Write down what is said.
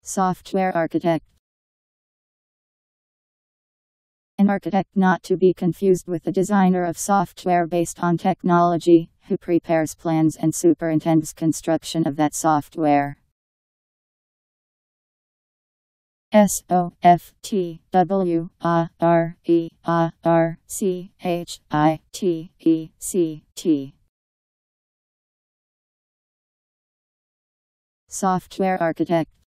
Software architect. An architect, not to be confused with the designer of software based on technology, who prepares plans and superintends construction of that software. Softwarearchitect. Software architect.